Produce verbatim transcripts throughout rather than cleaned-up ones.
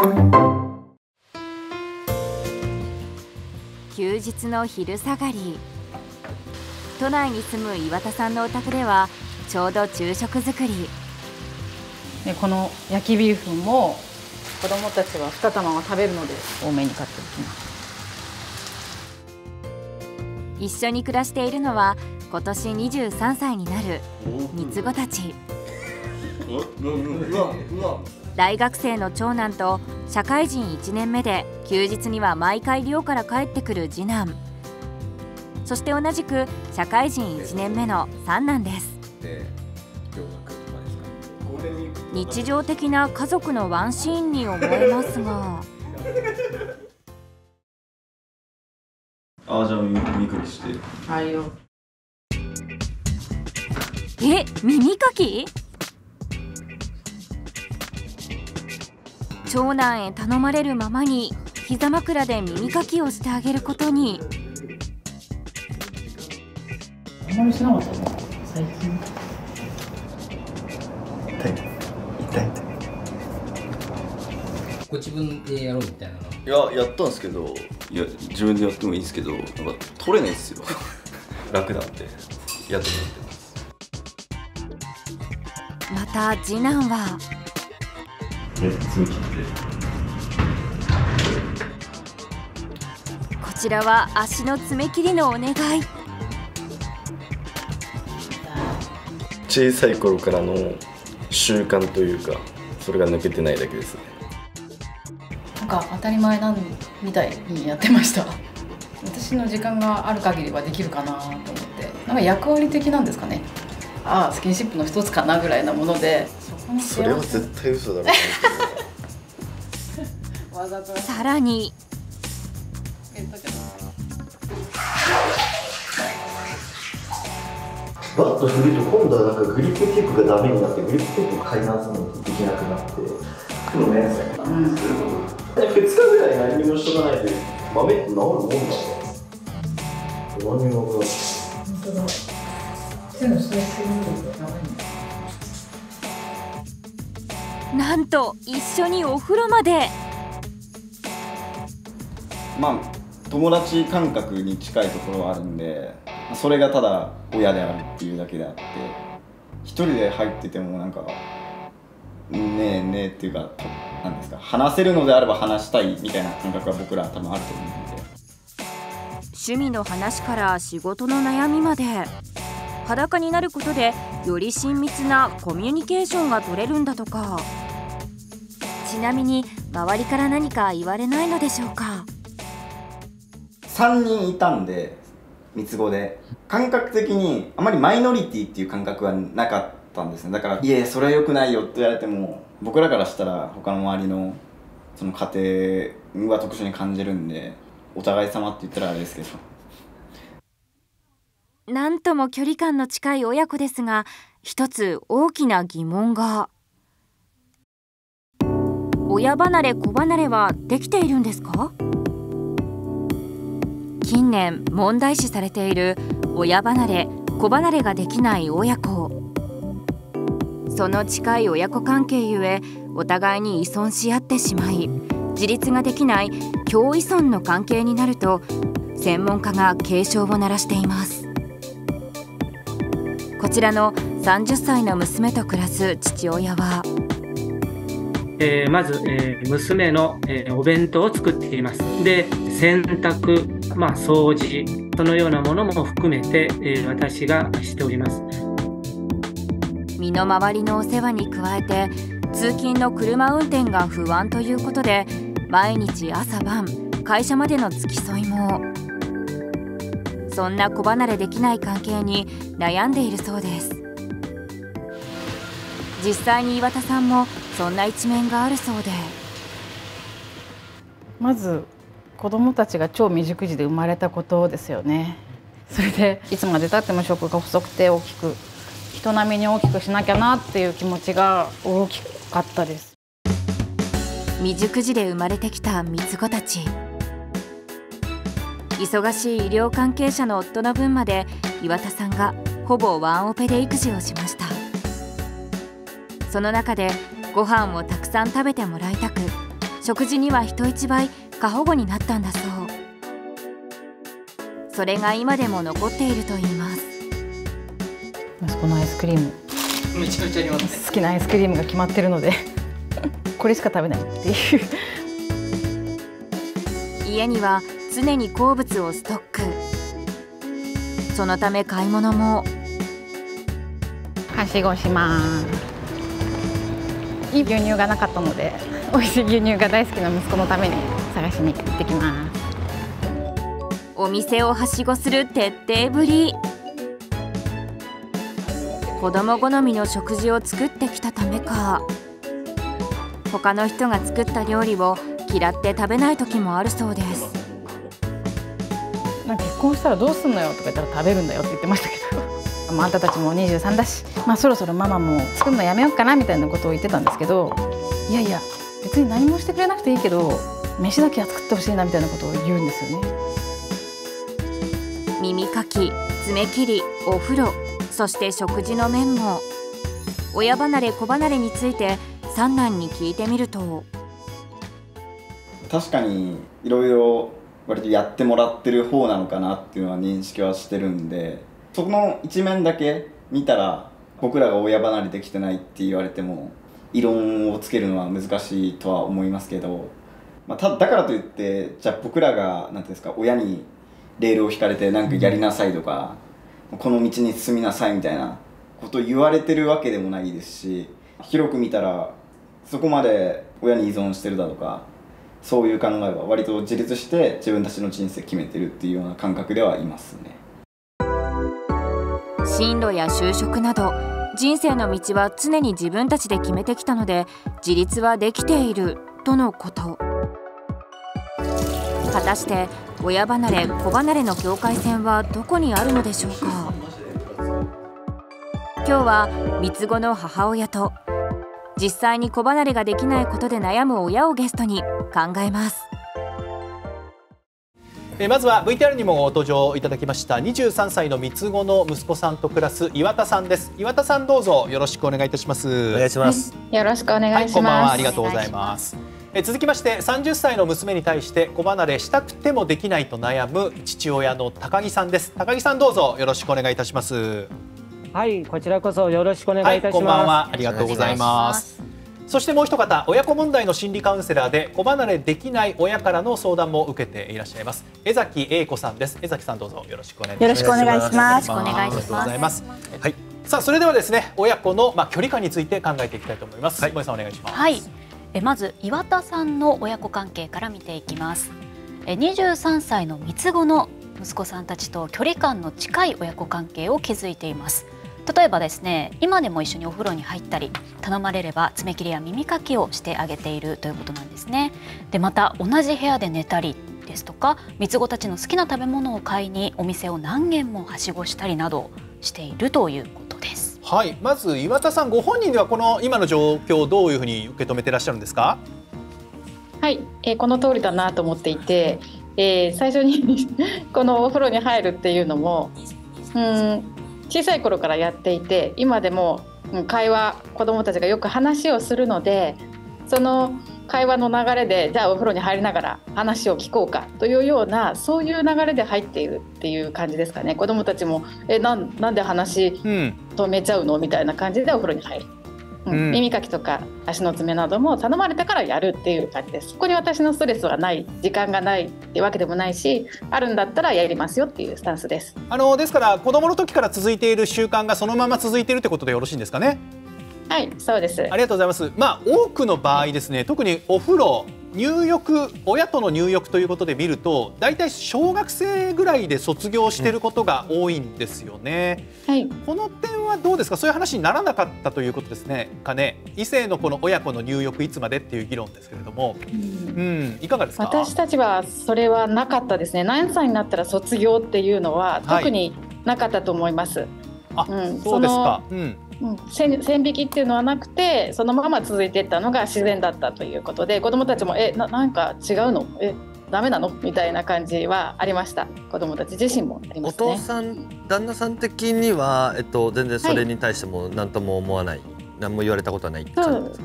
休日の昼下がり、都内に住む岩田さんのお宅ではちょうど昼食作り。 でこの焼きビーフンも子どもたちはに玉は食べるので多めに買っておきます。 一緒に暮らしているのは今年にじゅうさんさいになる三つ子たち。大学生の長男と社会人いちねんめで休日には毎回寮から帰ってくる次男、そして同じく社会人いちねんめの三男です。日常的な家族のワンシーンに思えますがあ、じゃあ耳かきして。 はいよ。 え、耳かき？長男へ頼まれるままに膝枕で耳かきをしてあげることに。 あんまりしなかったね、最近。 痛い痛い痛い。 ご自分でやろうみたいなの。 いや、やったんですけど、いや自分でやってもいいんですけど、なんか取れないですよ。楽なんでやってもらってます。 また次男はこちらは足の爪切りのお願い。 小さい頃からの習慣というか、それが抜けてないだけですね。 なんか当たり前なんみたいにやってました。私の時間がある限りはできるかなと思って、なんか役割的なんですかね。ああ、スキンシップの一つかなぐらいなもので、 それは絶対嘘だろうな。 さらにバット振ると今度はなんかグリップテープがダメになって、グリップテープを買い直すのができなくなって、でもね、ふつかぐらい何もしとかないと豆って治るもんだね。何にも分からない。本当だ。手の再生能力がダメに。 なんと一緒にお風呂まで。 まあ友達感覚に近いところはあるんで、それがただ親であるっていうだけであって、一人で入っててもなんかねえねえっていうか、なんですか、話せるのであれば話したいみたいな感覚は僕ら多分あると思うので、 趣味の話から仕事の悩みまで、裸になることでより親密なコミュニケーションが取れるんだとか。ちなみに周りから何か言われないのでしょうか。 さんにんいたんで、三つ子で感覚的にあまりマイノリティっていう感覚はなかったんですね。だから「いえそれは良くないよ」って言われても、僕らからしたら他の周りのその家庭は特殊に感じるんで、お互い様って言ったらあれですけど、 なんとも距離感の近い親子ですが、一つ大きな疑問が。親離れ子離れはできているんですか？近年問題視されている親離れ子離れができない親子。その近い親子関係ゆえ、お互いに依存し合ってしまい、自立ができない共依存の関係になると専門家が警鐘を鳴らしています。こちらのさんじゅっさいの娘と暮らす父親は、 えー、まず、えー、娘の、えー、お弁当を作っています。で、洗濯、まあ、掃除、そのようなものも含めて、えー、私がしております。 身の回りのお世話に加えて、通勤の車運転が不安ということで、毎日朝晩会社までの付き添いも。そんな子離れできない関係に悩んでいるそうです。実際に岩田さんもそんな一面があるそうで、 まず子どもたちが超未熟児で生まれたことですよね。それでいつまでたっても食が細くて大きく、人並みに大きくしなきゃなっていう気持ちが大きかったです。 未熟児で生まれてきた三つ子たち。忙しい医療関係者の夫の分まで岩田さんがほぼワンオペで育児をしました。その中でご飯をたくさん食べてもらいたく、 食事には人一倍過保護になったんだそう。それが今でも残っているといいます。 息子のアイスクリーム、 めちゃめちゃありますね。 好きなアイスクリームが決まってるのでこれしか食べないっていう家には常に好物をストック。そのため買い物もはしごします。いい牛乳がなかったので、美味しい牛乳が大好きな息子のために探しに行ってきます。 お店をはしごする徹底ぶり。子供好みの食事を作ってきたためか、他の人が作った料理を嫌って食べない時もあるそうです。 なんか結婚したらどうすんのよとか言ったら食べるんだよって言ってましたけどまあ、あんたたちもにじゅうさんだし、まあ、そろそろママも作るのやめようかなみたいなことを言ってたんですけど、いやいや別に何もしてくれなくていいけど飯だけは作ってほしいなみたいなことを言うんですよね。 耳かき、爪切り、お風呂、そして食事の面も。親離れ子離れについて三男に聞いてみると、 確かにいろいろ割とやってもらってる方なのかなっていうのは認識はしてるんで、その一面だけ見たら僕らが親離れできてないって言われても異論をつけるのは難しいとは思いますけど、まあ、ただからといってじゃあ僕らがなんていうんですか、親にレールを引かれてなんかやりなさいとか、うん、この道に進みなさいみたいなことを言われてるわけでもないですし、広く見たらそこまで親に依存してるだとか、そういう考えは割と自立して自分たちの人生決めてるっていうような感覚ではいますね。 進路や就職など人生の道は常に自分たちで決めてきたので自立はできているとのこと。果たして親離れ子離れの境界線はどこにあるのでしょうか。今日は三つ子の母親と実際に子離れができないことで悩む親をゲストに考えます。 えまずは ブイティーアール にもご登場いただきましたにじゅうさんさいの三つ子の息子さんと暮らす岩田さんです。岩田さん、どうぞよろしくお願いいたします。 お願いします。 よろしくお願いします。はい、 こんばんは、ありがとうございます。え続きましてさんじゅっさいの娘に対して子離れしたくてもできないと悩む父親の高木さんです。高木さん、どうぞよろしくお願いいたします。 はい、こちらこそよろしくお願いいたします。 はい、こんばんは、ありがとうございます。そしてもう一方、親子問題の心理カウンセラーで子離れできない親からの相談も受けていらっしゃいます江崎英子さんです。江崎さん、どうぞよろしくお願いします。 よろしくお願いします。 お願いします。 ありがとうございます。はい、さあそれではですね、親子のまあ距離感について考えていきたいと思います。はい、萌さんお願いします。 はい、えまず岩田さんの親子関係から見ていきます。えにじゅうさんさいの三つ子の息子さんたちと距離感の近い親子関係を築いています。例えばですね、今でも一緒にお風呂に入ったり、頼まれれば爪切りや耳かきをしてあげているということなんですね。でまた同じ部屋で寝たりですとか、三つ子たちの好きな食べ物を買いにお店を何軒もはしごしたりなどしているということです。 はい、まず岩田さんご本人ではこの今の状況をどういうふうに受け止めていらっしゃるんですか。 はい、えー、この通りだなと思っていて、えー、最初にこのお風呂に入るっていうのもうん小さい頃からやっていて、今でも会話、子どもたちがよく話をするので、その会話の流れでじゃあお風呂に入りながら話を聞こうかというような、そういう流れで入っているっていう感じですかね。子どもたちもえ な, なんで話止めちゃうのみたいな感じでお風呂に入る、うんうん、耳かきとか足の爪なども頼まれたからやるっていう感じです。そこに私のストレスはない、時間がないってわけでもないし、あるんだったらやりますよっていうスタンスです。 あのですから子どもの時から続いている習慣がそのまま続いているということでよろしいんですかね。 はい、そうです。 ありがとうございます。まあ多くの場合ですね、特にお風呂、入浴、親との入浴ということで見ると、だいたい小学生ぐらいで卒業していることが多いんですよね。 はい、 この点はどうですか。そういう話にならなかったということですね。かね、異性のこの親子の入浴いつまでっていう議論ですけれども、うん、うん、いかがですか。 私たちはそれはなかったですね。何歳になったら卒業っていうのは特になかったと思います。はい、 あ、うん、そうですか。うん。 うん、線, 線引きっていうのはなくて、そのまま続いていったのが自然だったということで、子どもたちもえ な, なんか違うのえダメなのみたいな感じはありました。子どもたち自身もありますね。 お父さん、旦那さん的には、えっと、全然それに対しても何とも思わない、はい、何も言われたことはない感じですか。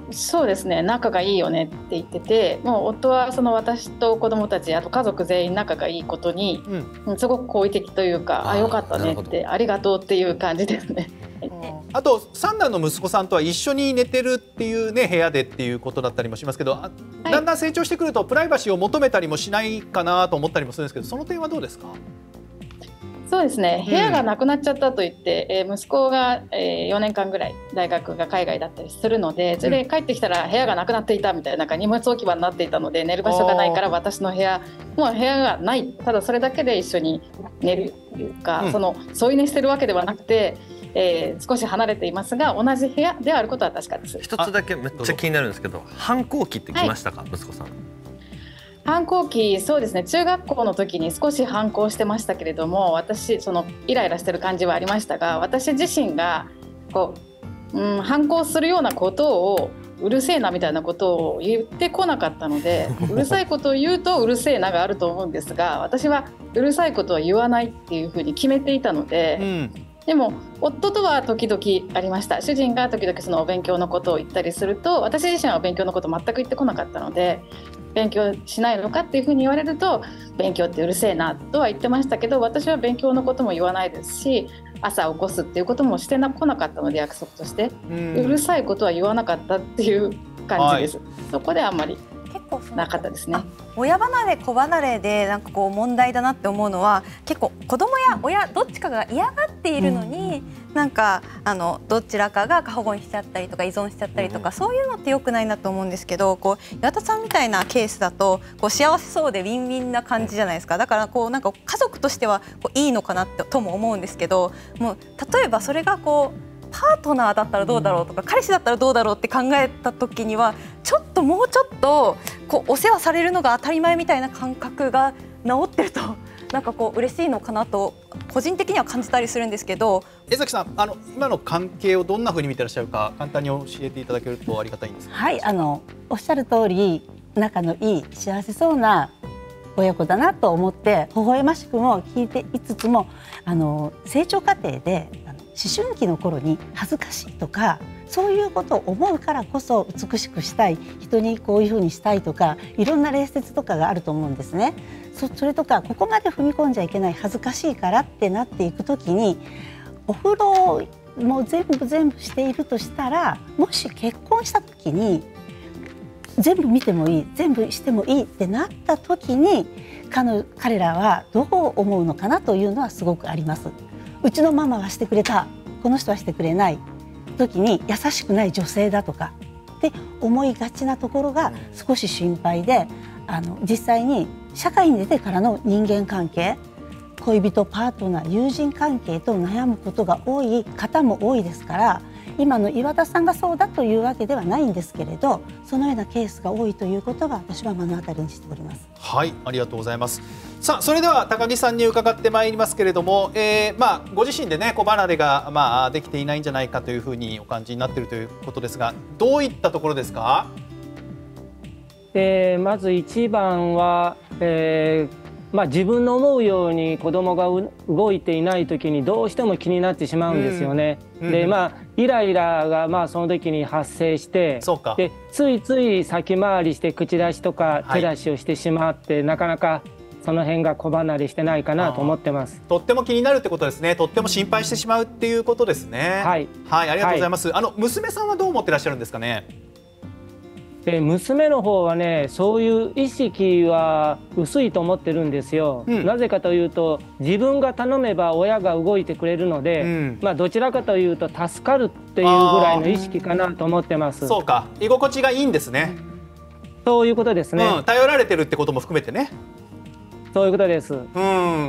そうですね、仲がいいよねって言ってて、もう夫はその私と子供たち、あと家族全員仲がいいことに、うん、すごく好意的というか、ああよかったねって、ありがとうっていう感じですね。 あと三男の息子さんとは一緒に寝てるっていうね、部屋でっていうことだったりもしますけど、はい、だんだん成長してくるとプライバシーを求めたりもしないかなと思ったりもするんですけど、その点はどうですか？ そうですね、部屋がなくなっちゃったと言って、うん、えー、息子が、えー、よねんかんぐらい大学が海外だったりするので、それで帰ってきたら部屋がなくなっていたみたいな、なんか荷物置き場になっていたので、寝る場所がないから私の部屋もう部屋がない、ただそれだけで一緒に寝るというか、うん、その添い寝してるわけではなくて、えー、少し離れていますが同じ部屋であることは確かです。 一つだけめっちゃ気になるんですけど、反抗期って来ましたか、はい、息子さん。 反抗期、そうですね、中学校の時に少し反抗してましたけれども、私そのイライラしてる感じはありましたが、私自身がこう、うん、反抗するようなことをうるせえなみたいなことを言ってこなかったので、うるさいことを言うとうるせえながあると思うんですが、私はうるさいことは言わないっていうふうに決めていたので、うん、でも夫とは時々ありました。主人が時々そのお勉強のことを言ったりすると、私自身はお勉強のこと全く言ってこなかったので、勉強しないのかっていうふうに言われると、勉強ってうるせえなとは言ってましたけど、私は勉強のことも言わないですし、朝起こすっていうこともしてなこなかったので、約束として、うん、うるさいことは言わなかったっていう感じです、はい、そこであんまりなかったですね。 親離れ子離れでなんかこう問題だなって思うのは、結構子供や親どっちかが嫌がっているのに、うん、なんかあのどちらかが過保護にしちゃったりとか依存しちゃったりとか、うん、そういうのって良くないなと思うんですけど、こう岩田さんみたいなケースだとこう幸せそうでウィンウィンな感じじゃないですか。だからこうなんか家族としてはこういいのかなってとも思うんですけど、もう例えばそれがこうパートナーだったらどうだろうとか、彼氏だったらどうだろうって考えた時には、ちょっともうちょっとこうお世話されるのが当たり前みたいな感覚が治ってると、なんかこう嬉しいのかなと個人的には感じたりするんですけど。 江崎さん、あの今の関係をどんなふうに見てらっしゃるか、簡単に教えていただけるとありがたいんですが。 はい、あのおっしゃる通り、仲のいい幸せそうな親子だなと思って、微笑ましくも聞いていつつも、あの成長過程で思春期の頃に恥ずかしいとか、そういうことを思うからこそ美しくしたい、人にこういうふうにしたいとか、いろんな礼節とかがあると思うんですね。 そ, それとか、ここまで踏み込んじゃいけない、恥ずかしいからってなっていくときに、お風呂も全部全部しているとしたら、もし結婚したときに全部見てもいい、全部してもいいってなったときに、彼, 彼らはどう思うのかなというのはすごくあります。うちのママはしてくれた、この人はしてくれない時に、優しくない女性だとかって思いがちなところが少し心配で、あの実際に社会に出てからの人間関係、恋人、パートナー、友人関係と悩むことが多い方も多いですから、今の岩田さんがそうだというわけではないんですけれど、そのようなケースが多いということは私は目の当たりにしております。 はい、ありがとうございます。さあ、それでは高木さんに伺ってまいりますけれども、えーまあ、ご自身でね、子離れが、まあ、できていないんじゃないかというふうにお感じになっているということですが、どういったところですか？ えー、まず一番は、えーまあ、自分の思うように子供が動いていない時にどうしても気になってしまうんですよね。うんうん、で、まあ、イライラがまあその時に発生して、 そうか。 でついつい先回りして口出しとか手出しをしてしまって、はい、なかなかその辺が子離れしてないかなと思ってます。 とっても気になるってことですね。とっても心配してしまうっていうことですね。はい、はい、ありがとうございます。はい、あの娘さんはどう思ってらっしゃるんですかね。 で娘の方はね、そういう意識は薄いと思ってるんですよ。うん、なぜかというと、自分が頼めば親が動いてくれるので、うん、まあどちらかというと助かるっていうぐらいの意識かなと思ってます。 そうか、居心地がいいんですね。 そういうことですね。 うん、頼られてるってことも含めてね。 そういうことです。 うん。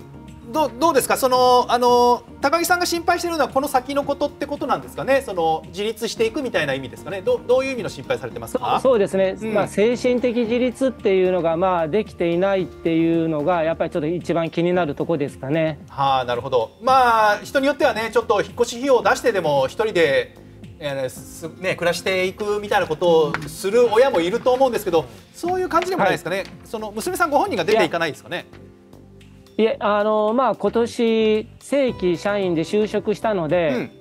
ど, どうですか、そのあの高木さんが心配しているのはこの先のことってことなんですかね。その自立していくみたいな意味ですかね。 ど, どういう意味の心配されてますか。 そ, そうですね、うん、まあ、精神的自立っていうのがまあできていないっていうのがやっぱりちょっと一番気になるところですかね。 はあ、なるほど。まあ人によってはね、ちょっと引っ越し費用を出してでも一人で、えーね、暮らしていくみたいなことをする親もいると思うんですけど、そういう感じでもないですかね。はい、その娘さんご本人が出ていかないですかね。 いえ、あのまあ、今年正規社員で就職したので、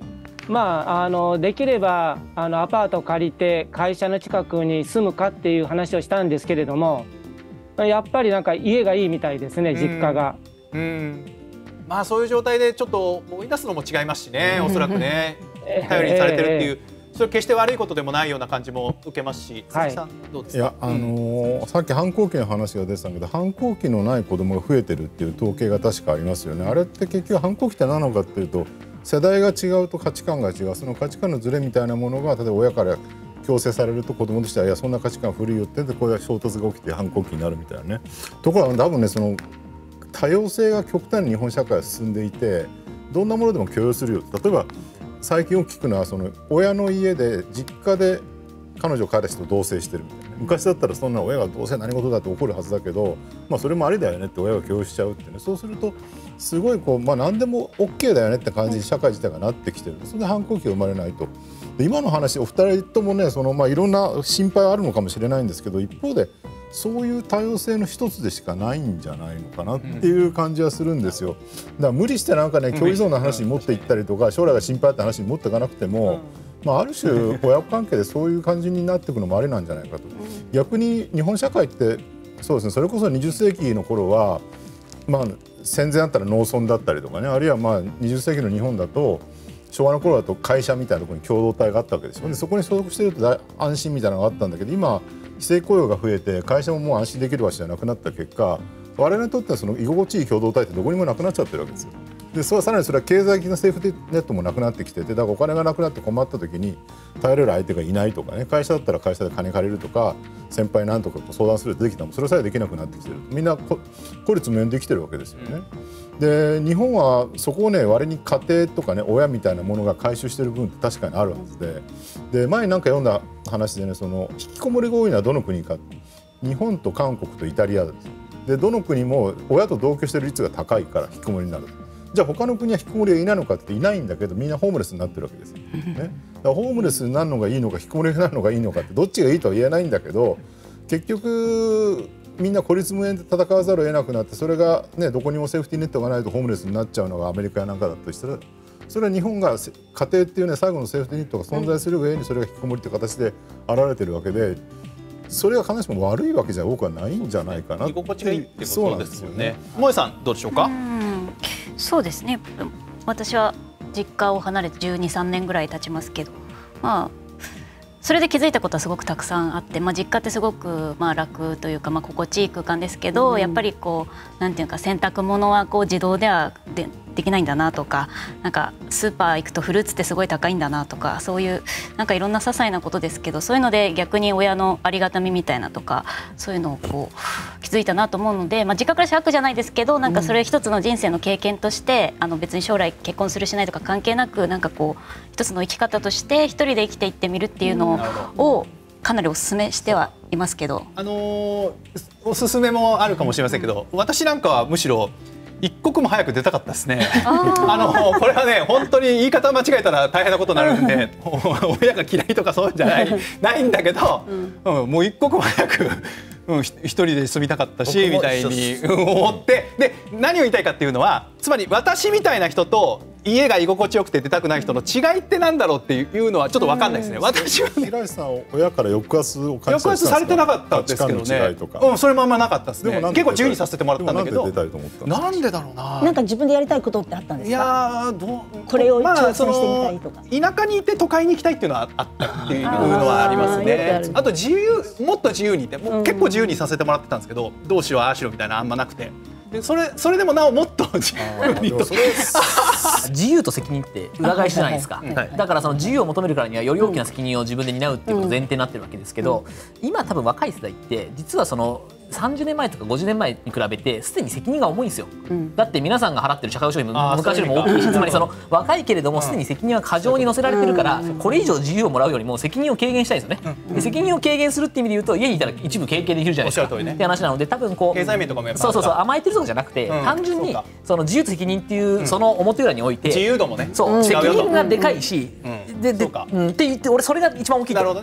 まあ、あのできればあのアパートを借りて会社の近くに住むかっていう話をしたんですけれども、やっぱりなんか家がいいみたいですね、実家が。 うん、うん、まあそういう状態でちょっと追い出すのも違いますしね、おそらくね頼りにされてるっていう、それ決して悪いことでもないような感じも受けますし、佐々木さんどうですか？ いや、あのー、さっき反抗期の話が出てたけど、反抗期のない子供が増えてるっていう統計が確かありますよね。あれって結局反抗期って何なのかっていうと、世代が違うと価値観が違う、その価値観のズレみたいなものが例えば親から強制されると子供としては、いやそんな価値観古いよってでこれは衝突が起きて反抗期になるみたいなね。ところが多分ね、その多様性が極端に日本社会は進んでいて、どんなものでも許容するよ。例えば最近よく聞くのは、その親の家で実家で彼女彼氏と同棲してるみたいな。昔だったらそんな親がどうせ何事だって怒るはずだけど、まあそれもありだよねって親が共有しちゃうってね。そうするとすごいこう、まあ何でも オーケー だよねって感じに社会自体がなってきてる。それで反抗期が生まれないと。で今の話お二人ともね、そのまあいろんな心配はあるのかもしれないんですけど、一方でそういう多様性の一つでしかないんじゃないのかなっていう感じはするんですよ。だから無理してなんかね、共依存の話に持っていったりとか、将来が心配って話に持っていかなくても、まあある種親子関係でそういう感じになっていくのもありなんじゃないかと。逆に日本社会ってそうですね、それこそにじゅっせいきの頃は、まあ戦前あったら農村だったりとかね、あるいはまあにじゅっせいきの日本だと昭和の頃だと会社みたいなところに共同体があったわけですよ。でそこに所属していると安心みたいなのがあったんだけど、今非正規雇用が増えて会社ももう安心できる場所じゃなくなった結果、我々にとってはその居心地いい共同体ってどこにもなくなっちゃってるわけですよ。でそれはさらにそれは経済的なセーフティーネットもなくなってきてて、だからお金がなくなって困った時に頼れる相手がいないとかね、会社だったら会社で金借りるとか、先輩なんとか相談するとできたもそれさえできなくなってきてる。みんな孤立無縁できてるわけですよね。で日本はそこをね、割に家庭とかね、親みたいなものが回収してる部分って確かにあるはずで、で前になんか読んだ話でね、その引きこもりが多いのはどの国か、日本と韓国とイタリアです。でどの国も親と同居してる率が高いから引きこもりになる。じゃあ他の国は引きこもりがいないのかっていないんだけど、みんなホームレスになってるわけですよ、ね、だからホームレスになるのがいいのか引きこもりになるのがいいのかってどっちがいいとは言えないんだけど、結局みんな孤立無縁で戦わざるを得なくなって、それが、ね、どこにもセーフティーネットがないとホームレスになっちゃうのがアメリカやなんかだとしたら、それは日本が家庭っていう、ね、最後のセーフティーネットが存在する上にそれが引きこもりという形で現れてるわけで、それが必ずしも悪いわけじゃ僕はないんじゃないかな。 居心地がいいってことですよね。萌さんどうでしょうか？ うんそうですね、私は実家を離れてじゅうに、さんねんぐらい経ちますけど、まあそれで気づいたことはすごくたくさんあって、まあ、実家ってすごくまあ楽というか、まあ、心地いい空間ですけど、うん、やっぱりこうなんていうか洗濯物はこう自動ではでできないんだなとか、なんかスーパー行くとフルーツってすごい高いんだなとか、そういうなんかいろんな些細なことですけど、そういうので逆に親のありがたみみたいなとか、そういうのをこう気づいたなと思うので、まあ、実家暮らし悪じゃないですけど、なんかそれ一つの人生の経験として、うん、あの別に将来結婚するしないとか関係なく、なんかこう一つの生き方として一人で生きていってみるっていうのをかなりお勧めしてはいますけど、 あのー、おすすめもあるかもしれませんけど、うん、私なんかはむしろ一刻も早く出たかったですね。あのこれはね、本当に言い方間違えたら大変なことになるんで親が嫌いとかそういうんじゃないないんだけど、うんうん、もう一刻も早く、うん、一人で住みたかったしみたいに思って、で何を言いたいかっていうのは、つまり私みたいな人と家が居心地よくて出たくない人の違いってなんだろうっていうのはちょっと分かんないですね。私はね、 平井さん親から抑圧を感じ抑圧されてなかったんですけどね。うん、それもあんまなかったですね。結構自由にさせてもらったんだけど、なんでだろうな。 なんか自分でやりたいことってあったんですか？ いやどうこれを挑戦してみたいとか、 まあ、田舎にいて都会に行きたいっていうのはあったっていうのはありますね。あと自由、もっと自由にいて、もう結構自由にさせてもらってたんですけど、どうしようああしろみたいなあんまなくて。でそれそれでもなおもっと自由にと自由と責任って裏返しじゃないですか。だからその自由を求めるからにはより大きな責任を自分で担うっていうことが前提になってるわけですけど、今多分若い世代って実はそのさんじゅうねんまえとかごじゅうねんまえに比べてすでに責任が重いんですよ、うん、だって皆さんが払ってる社会保障費も昔よりも大きいし、つまりその若いけれどもすでに責任は過剰に乗せられてるから、これ以上自由をもらうよりも責任を軽減したいんですよね、うん、で責任を軽減するっていう意味で言うと家にいたら一部軽減できるじゃないですか、ね、って話なので、多分こう経済面とかもやっぱそうそうそう甘えてるとかじゃなくて、うん、単純にその自由と責任っていうその表裏において、 自由度もね、 そう、うん、責任がでかいし、うん、ででうん、って言って俺それが一番大きいと思う。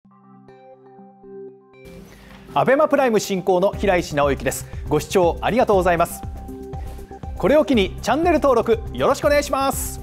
アベマプライム進行の平石直之です。ご視聴ありがとうございます。これを機にチャンネル登録よろしくお願いします。